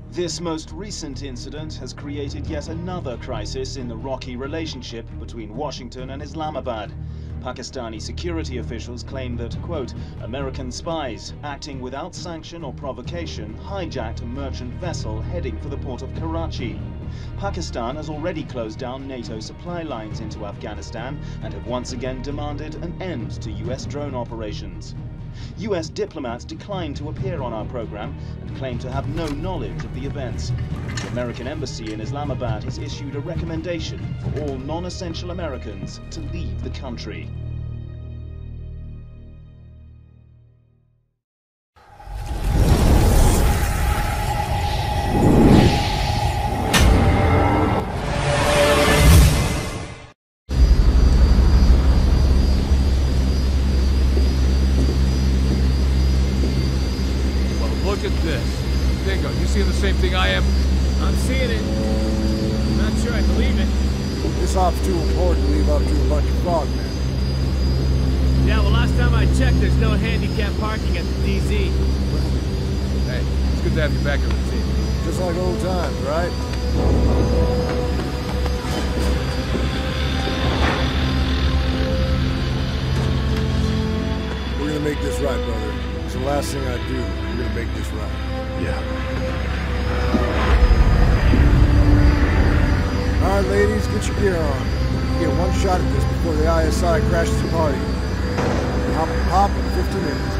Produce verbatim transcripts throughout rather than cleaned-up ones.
This most recent incident has created yet another crisis in the rocky relationship between Washington and Islamabad. Pakistani security officials claim that, quote, American spies acting without sanction or provocation hijacked a merchant vessel heading for the port of Karachi. Pakistan has already closed down NATO supply lines into Afghanistan and have once again demanded an end to U S drone operations. U S diplomats declined to appear on our program and claim to have no knowledge of the events. The American embassy in Islamabad has issued a recommendation for all non-essential Americans to leave the country. Same thing I am. I'm seeing it. I'm not sure I believe it. This op's too important to leave up to a bunch of frogmen. Yeah, well, last time I checked, there's no handicap parking at the D Z. Hey, it's good to have you back on the team. Just like old times, right? We're gonna make this right, brother. It's the last thing I do. We're gonna make this right. Yeah. Alright, ladies, get your gear on. You get one shot at this before the I S I crashes the party. Hop and pop in fifty minutes.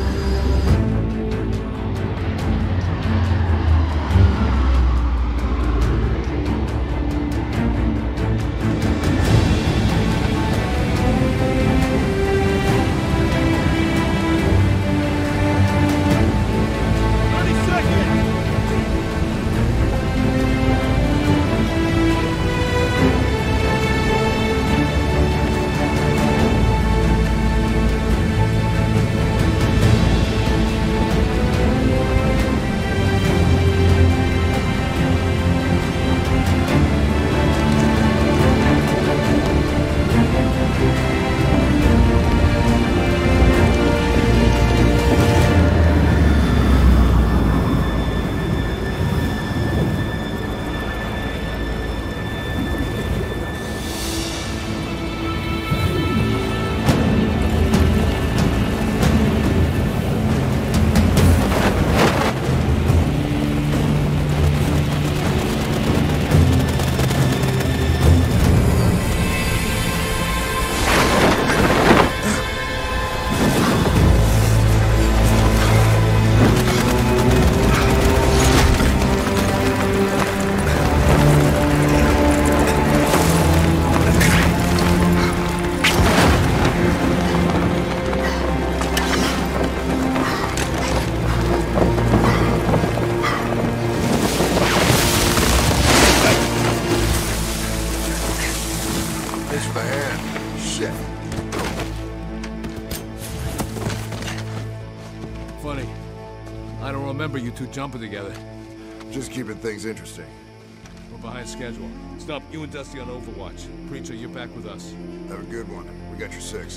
You two jumping together. Just keeping things interesting. We're behind schedule. Stop, you and Dusty on Overwatch. Preacher, you're back with us. Have a good one. We got your six.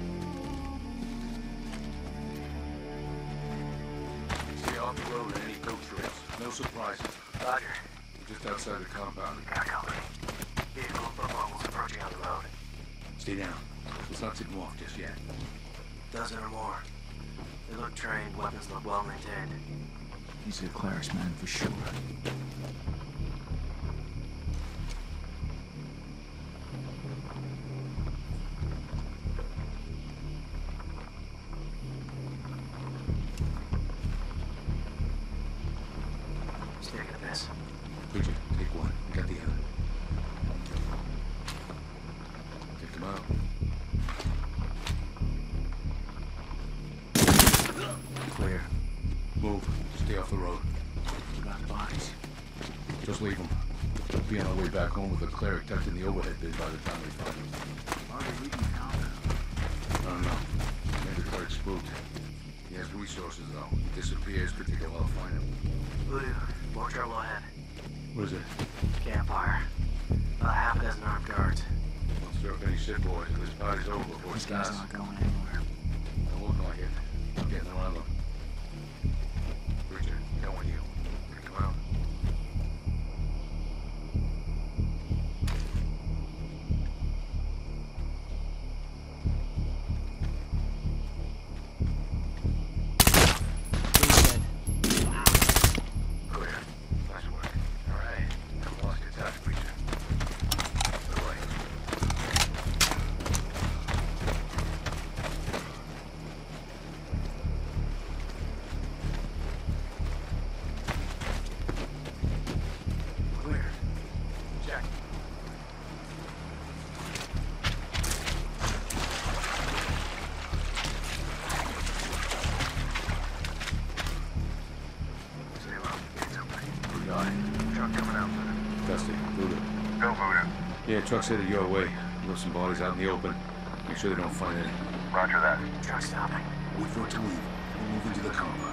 Stay off the road and any coach trails. No surprises. Roger. We're just outside the compound. Got company. Vehicle for mobiles approaching on the road. Stay down. Let's not tip them off just yet. Dozen or more. They look trained, weapons look well maintained. He's a clerics man for sure. Stick at this. Preacher, take one. We got the other. Take him out. Clear. Move. Stay off the road. What about bodies? Just leave them. We'll be on our way back home with a cleric tucked in the overhead bin by the time we find him. Why are they leaving the compound? I don't know. Maybe the cleric's spooked. He has resources, though. He disappears, could take a while to find him. Blue, more trouble ahead. What is it? Campfire. About half a dozen armed guards. Don't stir up any shit, boys. This party's over before it These guys starts. aren't going anywhere. Don't look like it. I'm getting around them. Preacher, count on you. Come out. Go, Voodoo. Yeah, truck's headed your way. Leave some bodies out in the open. Make sure they don't find any. Roger that. Truck stopping. Wait for it to leave. We'll move into the compound.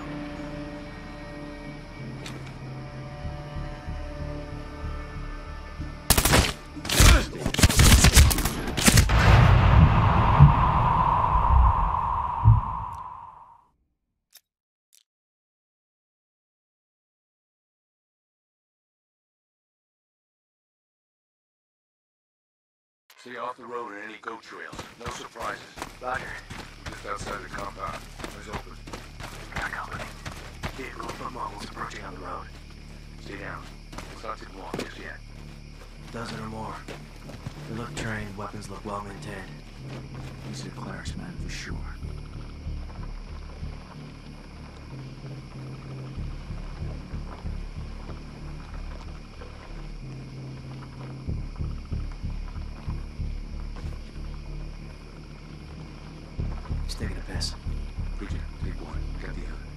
Stay off the road and any goat trails. No surprises. Roger. Just outside the compound. Eyes open. Got company. Vehicle foot mobiles approaching on the road. Stay down. It's not too long just yet. Dozen or more. They look trained, weapons look well maintained. These are clerics, man, for sure. He's taking a piss. Preacher, take one. Get the other.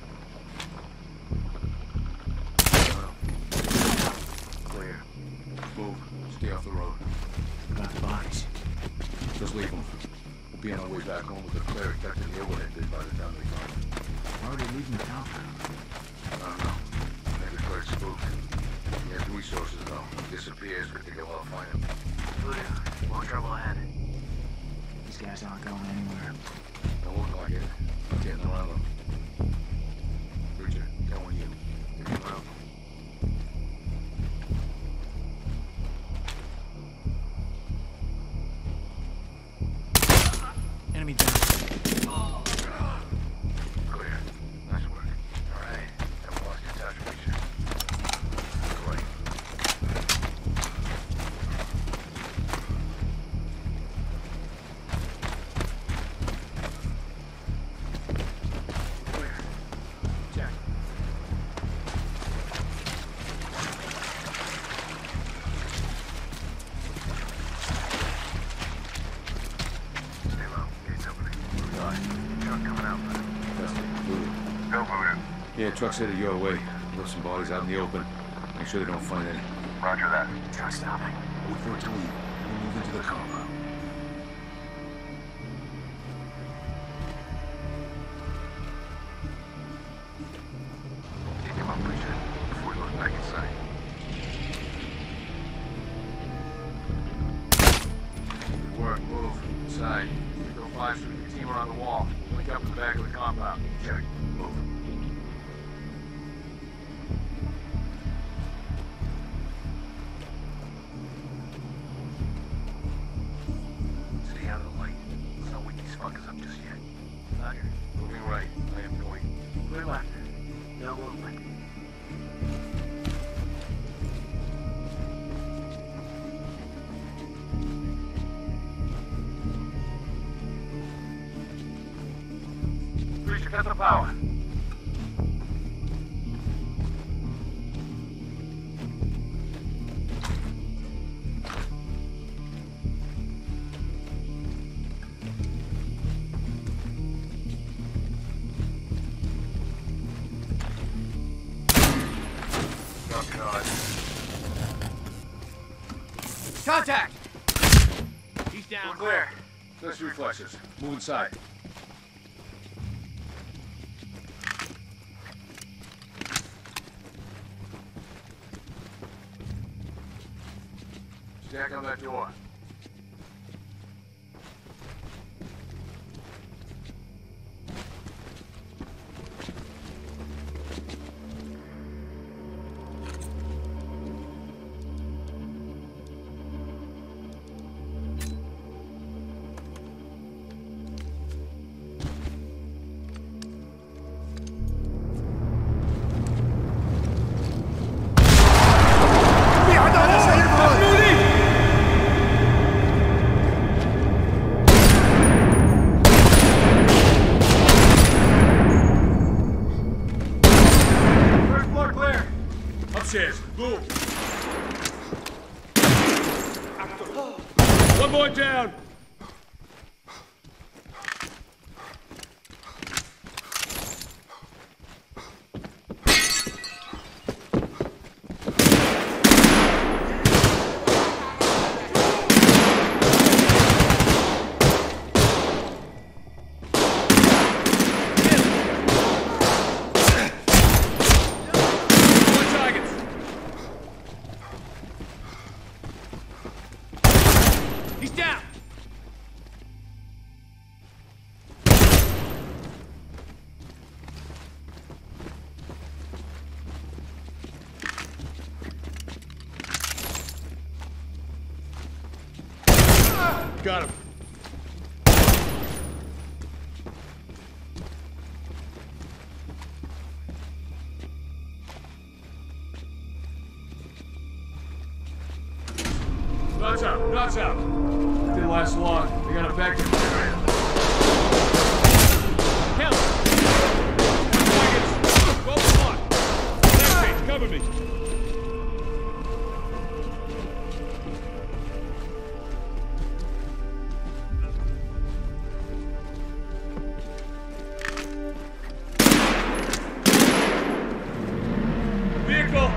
Clear. Move. Stay off the road. About the bodies. Just leave them. We'll be on our way back home with the cleric back to the overhead bid by the time they come. Why are they leaving the compound? I don't know. Maybe the cleric's spooked. He has resources though. He disappears, but they go well find him. Voodoo. More trouble ahead. These guys aren't going anywhere. Don't look like it. I'm getting around them. Preacher, go on you. Take him out. Enemy down. Clear. Nice work. All right. Haven't lost your touch, Preacher. Go right. Clear. Check. Stay low. Gates opening. Got it. Truck coming out. That's it. Voodoo. Go, Voodoo. Yeah, truck's headed your way. Leave some bodies out in the open. Make sure they don't find any. Roger that. Truck stopping. Wait for it to leave. We'll move into the compound. Take him up, Preacher, before he goes back inside. Good work, move. Inside. Go five through your team around the wall. Link up in the back of the compound. Check. Move. Stay out of the light. Let's not wake these fuckers up just yet. Roger. Moving right. I am going. Clear left. No movement. Preacher, cut the power. Drop guard. Contact! He's down. We're clear. Let's reflexes. Move inside. Jack on that door. Upstairs. Move. One more down. Got him. Nuts out, nuts out. Didn't last long. They got a back to the area. Help! Well fought. Next, cover me. Vehicle!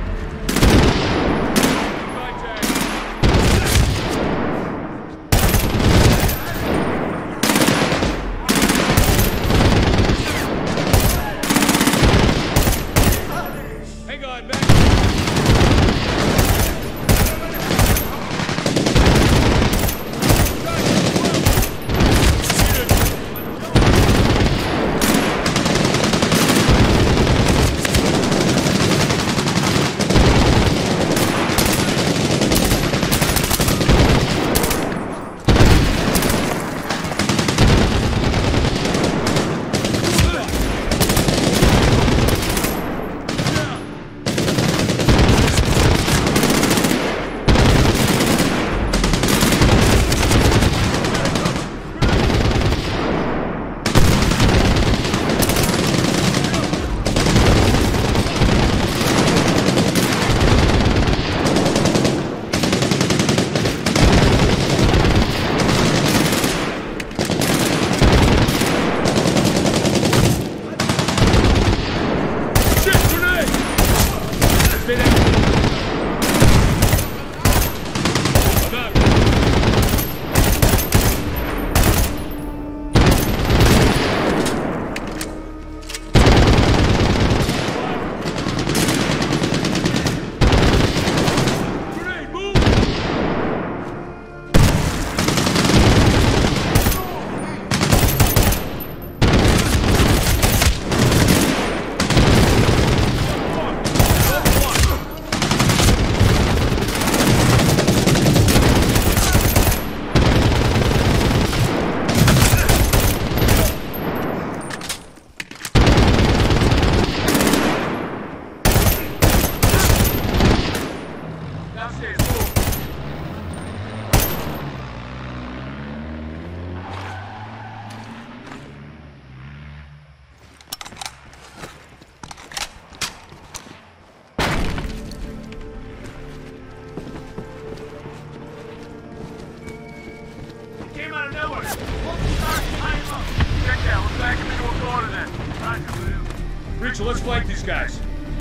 Rachel, let's flank these guys.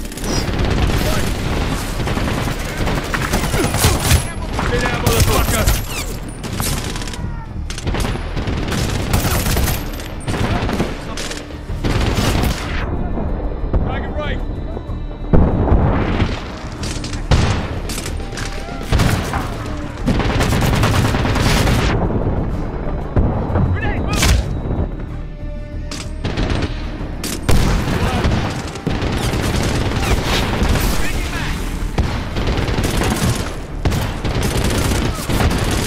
Stay down, motherfucker! Target right! Grenade, move! Taking back!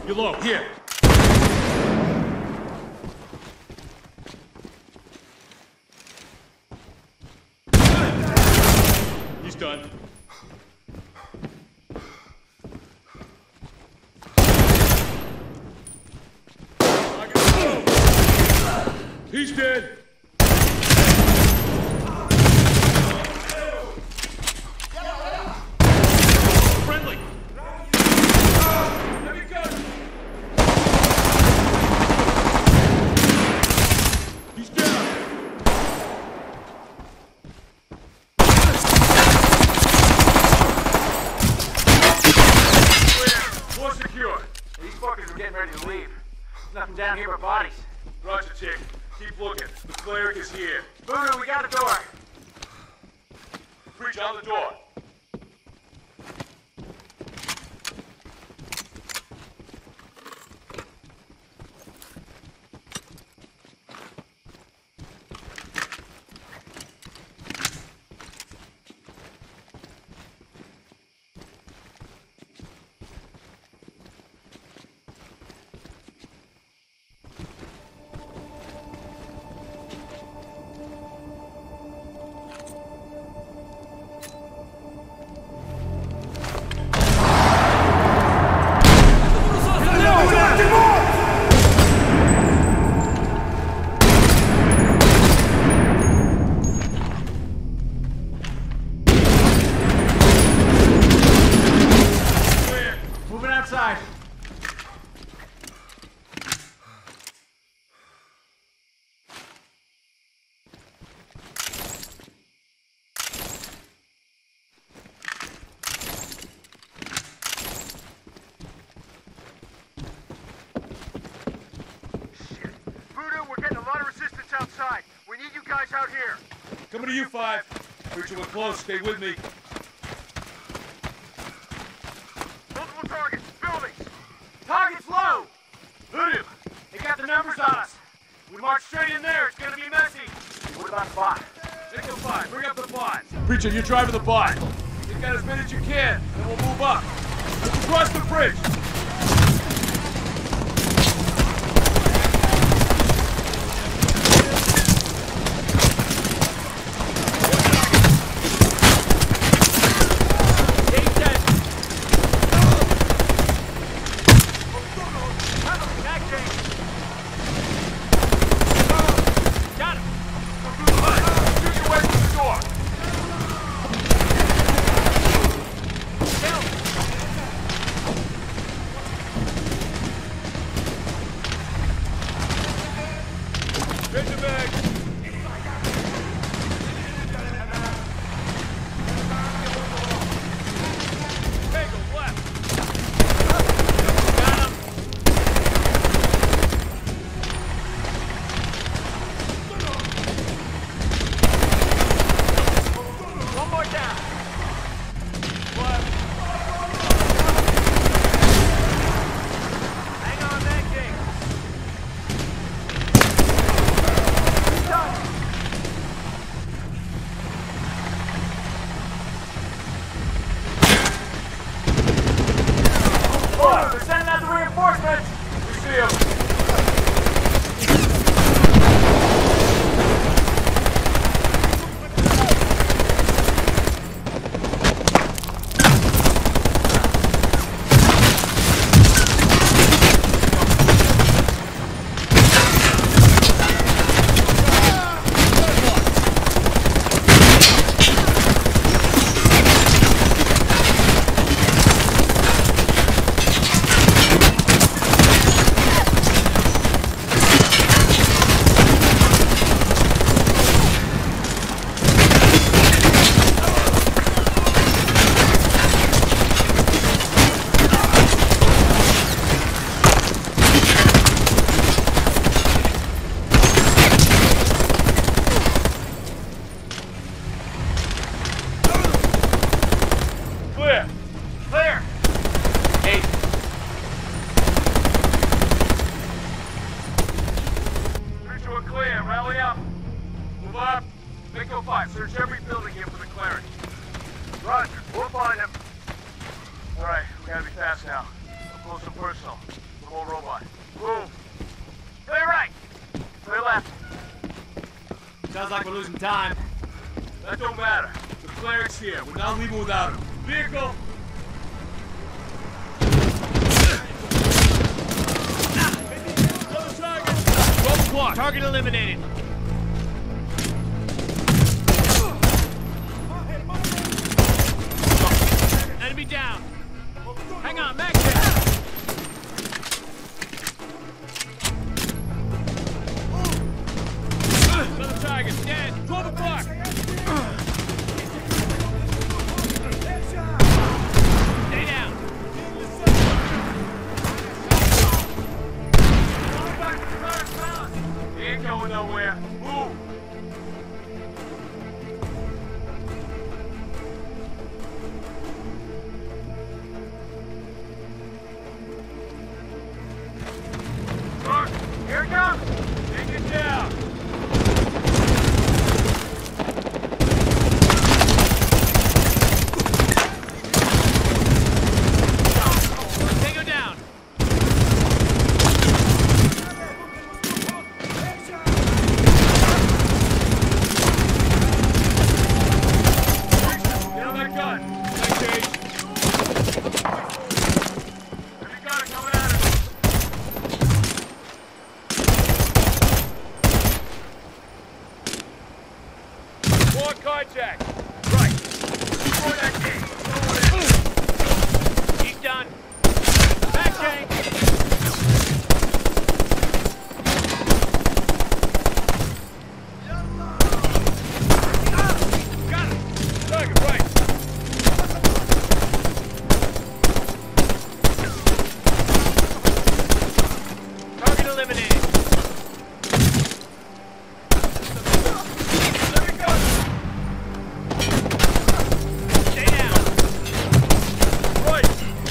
You're low. Here. He's done. He's dead. Friendly. Let me go. He's down. Clear. More secure. These fuckers are getting ready to leave. There's nothing down here but bodies. Roger, chick. Keep looking. The cleric is here. Voodoo, we got a door. Breach on the door. Coming to you, Five. Preacher, we're close. Stay with me. Multiple targets. Buildings. Target's low. Voodoo. They got the numbers on us. We march straight in there. It's gonna be messy. What about the bot? Take the bot. Bring up the bot. Preacher, you're driving the bot. Take out as many as you can, and we'll move up. Let's cross the bridge. Roger, we'll find him. All right, we gotta be fast now. close and personal. Remote robot. Boom. Play right. Play left. Sounds like we're losing time. That don't matter. The cleric's here. We're not leaving without him. Vehicle! twelve o'clock. Target eliminated. Enemy down. Hang on, Max. Another target dead. twelve o'clock. Stay down. He ain't going nowhere. Move! Look, here it comes. Take it down! Tango down. Get on that gun! Engage! Enemy got it coming at us. One contact! Right. Destroy that gate. Throw it in. He's done. Back tank. Got it! Target right! Target eliminated. Let me go! Stay down. Right!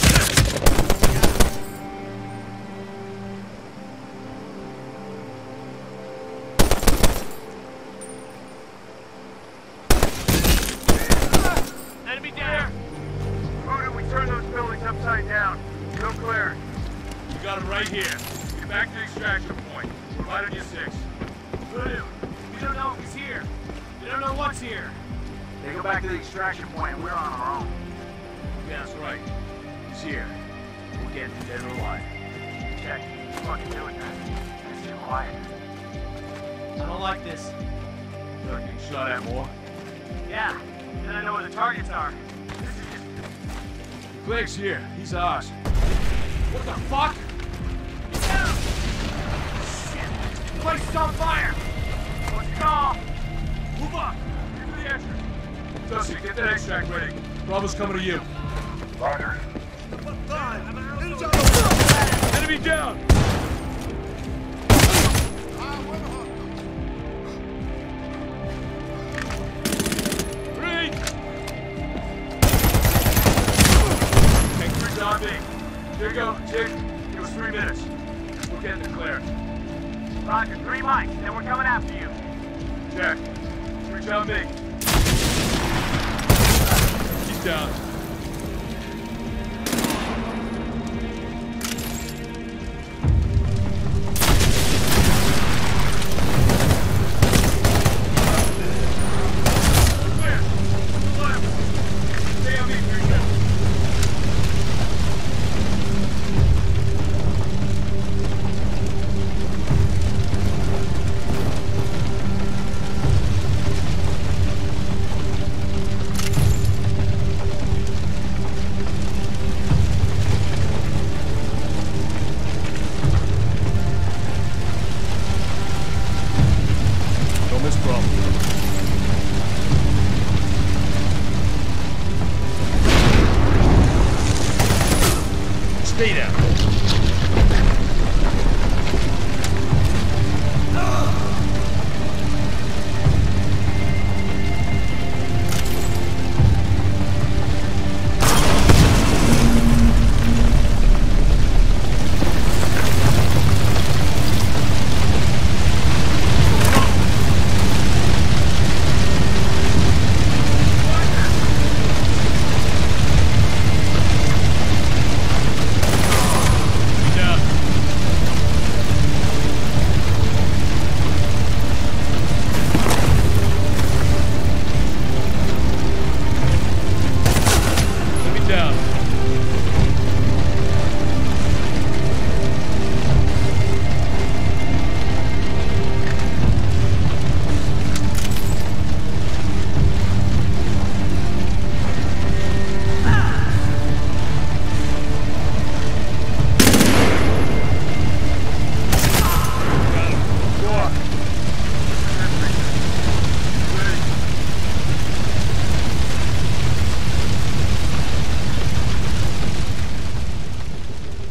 Enemy down. Voodoo, we turn those buildings upside down. No clear. You got him right here. Get back to the extraction point. We're right on your six. Voodoo, we don't know if he's here. We don't know what's here. They go back to the extraction point and we're on our own. Yeah, that's right. He's here. We'll get him dead or alive. Check. He's fucking doing that. It's too quiet. I don't like this. Start getting shot at more. Yeah. Then I know where the targets are. This is just... Cleg's here. He's ours. What the fuck? Shit! The place is on fire! What's the call? Move up! Into the entrance. Dusty, get that extract ready. Bravo's coming to you. Roger. Enemy down! Three! Take three zombie. Here you go, Jig. Give us three minutes. We're getting it clear. Roger, three mics, then we're coming after you. Jack, reach out me. He's down. Clear. Left. Stay on me, three seconds. Don't miss Bravo. Stay down.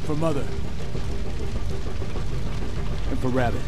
for Mother. And for Rabbit.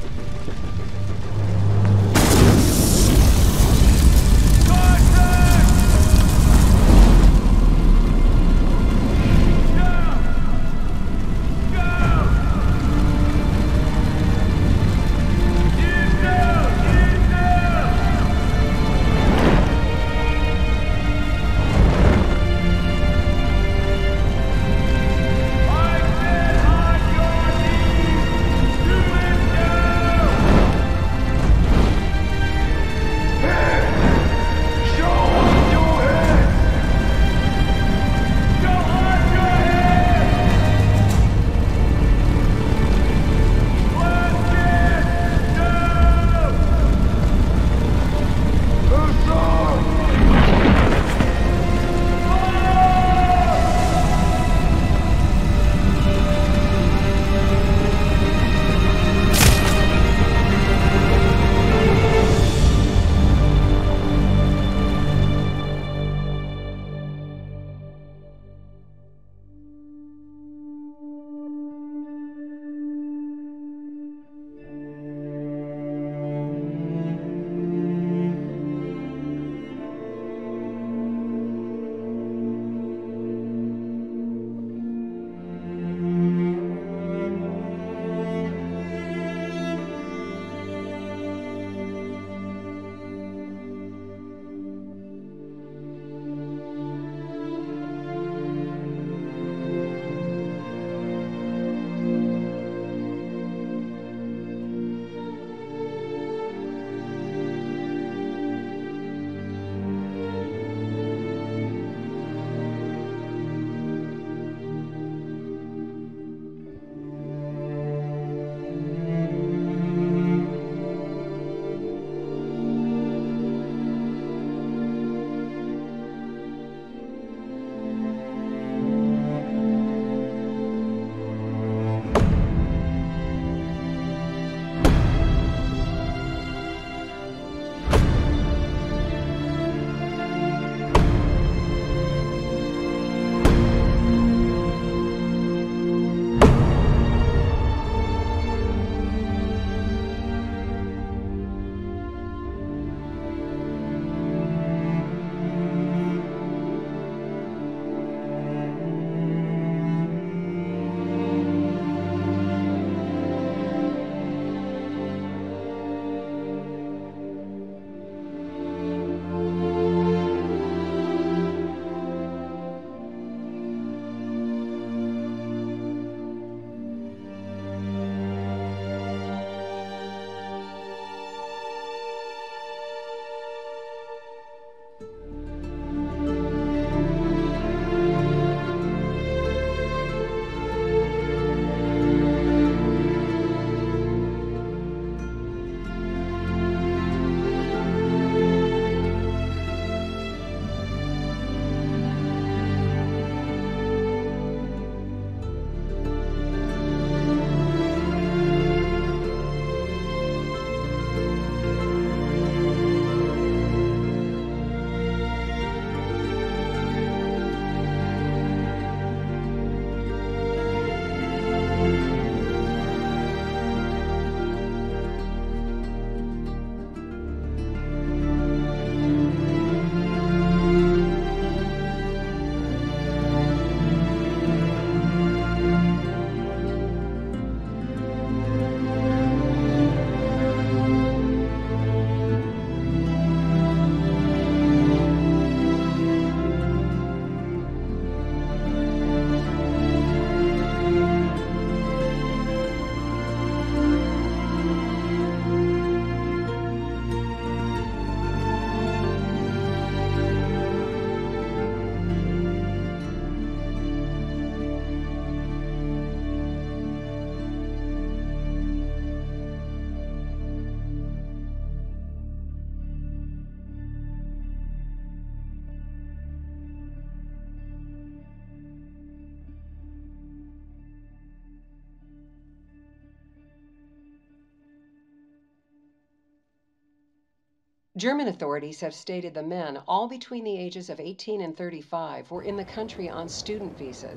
German authorities have stated the men, all between the ages of eighteen and thirty-five, were in the country on student visas.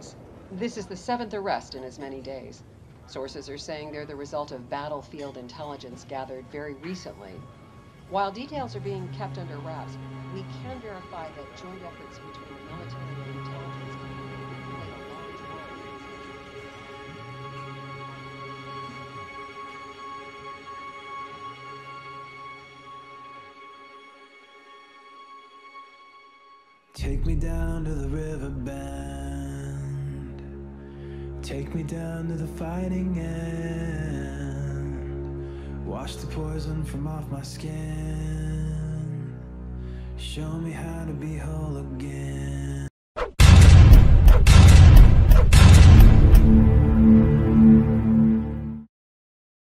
This is the seventh arrest in as many days. Sources are saying they're the result of battlefield intelligence gathered very recently. While details are being kept under wraps, we can verify that joint efforts between the military and intelligence community played a large role. Take me down to the river bend. Take me down to the fighting end. Wash the poison from off my skin. Show me how to be whole again.